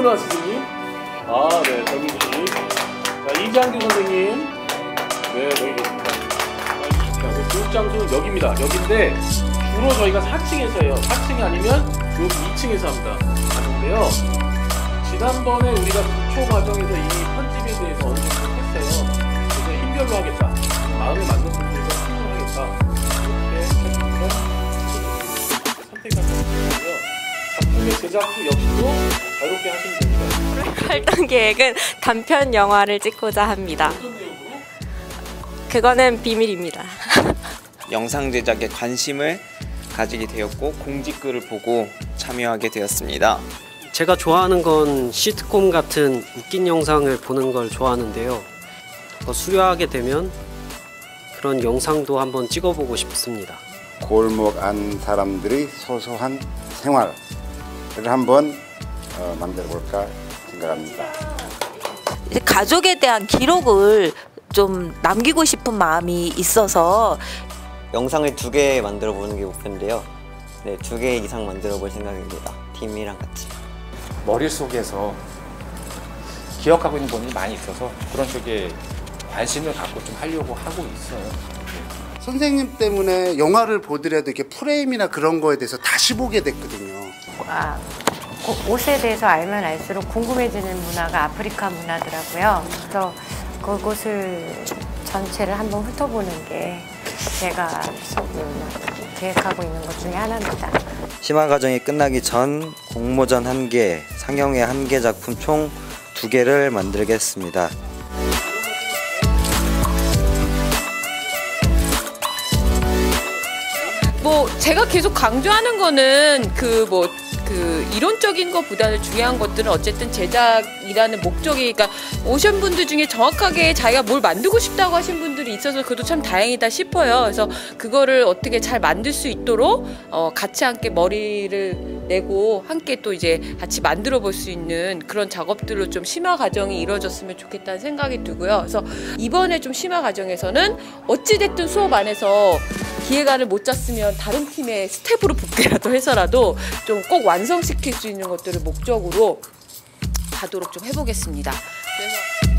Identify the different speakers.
Speaker 1: 올라왔어요, 선생님? 아, 네, 정민씨. 자, 이장규 선생님. 네, 여기 계십니다. 자, 교육 장소는 여기입니다. 여기인데 주로 저희가 4층에서 해요. 4층이 아니면 여기 2층에서 합니다. 하는데요. 지난번에 우리가 기초 과정에서 이미 편집에 대해서 어느 정도 했어요. 그래서 힘별로 하겠다. 마음에 맞는 분들과 팀으로 하겠다. 이렇게 선택한 거고요. 작품의 제작 후 역시도 자유롭게 하시면 됩니다.
Speaker 2: 활동 계획은 단편 영화를 찍고자 합니다. 그거는 비밀입니다.
Speaker 3: 영상 제작에 관심을 가지게 되었고 공지글을 보고 참여하게 되었습니다.
Speaker 4: 제가 좋아하는 건 시트콤 같은 웃긴 영상을 보는 걸 좋아하는데요. 수료하게 되면 그런 영상도 한번 찍어보고 싶습니다.
Speaker 5: 골목 안 사람들의 소소한 생활을 한번 만들어볼까 생각합니다.
Speaker 6: 가족에 대한 기록을 좀 남기고 싶은 마음이 있어서
Speaker 7: 영상을 2개 만들어 보는 게 목표인데요. 네, 2개 이상 만들어 볼 생각입니다. 팀이랑 같이.
Speaker 8: 머릿속에서 기억하고 있는 부분이 많이 있어서 그런 쪽에 관심을 갖고 좀 하려고 하고 있어요.
Speaker 9: 선생님 때문에 영화를 보더라도 이렇게 프레임이나 그런 거에 대해서 다시 보게 됐거든요.
Speaker 10: 옷에 대해서 알면 알수록 궁금해지는 문화가 아프리카 문화더라고요. 그래서 그곳을 전체를 한번 훑어보는 게 제가 계획하고 있는 것 중에 하나입니다.
Speaker 7: 심화 과정이 끝나기 전 공모전 1개, 상영회 1개 작품 총 2개를 만들겠습니다.
Speaker 11: 제가 계속 강조하는 거는 그 이론적인 것보다는 중요한 것들은 어쨌든 제작이라는 목적이, 그러니까 오신 분들 중에 정확하게 자기가 뭘 만들고 싶다고 하신 분들이 있어서 그것도 참 다행이다 싶어요. 그래서 그거를 어떻게 잘 만들 수 있도록 같이 함께 머리를 내고 함께 또 이제 같이 만들어 볼 수 있는 그런 작업들로 좀 심화 과정이 이루어졌으면 좋겠다는 생각이 들고요. 그래서 이번에 좀 심화 과정에서는 어찌됐든 수업 안에서 기획안을 못 짰으면 다른 팀의 스텝으로 복귀라도 해서라도 좀 꼭 완성시킬 수 있는 것들을 목적으로 가도록 좀 해보겠습니다. 그래서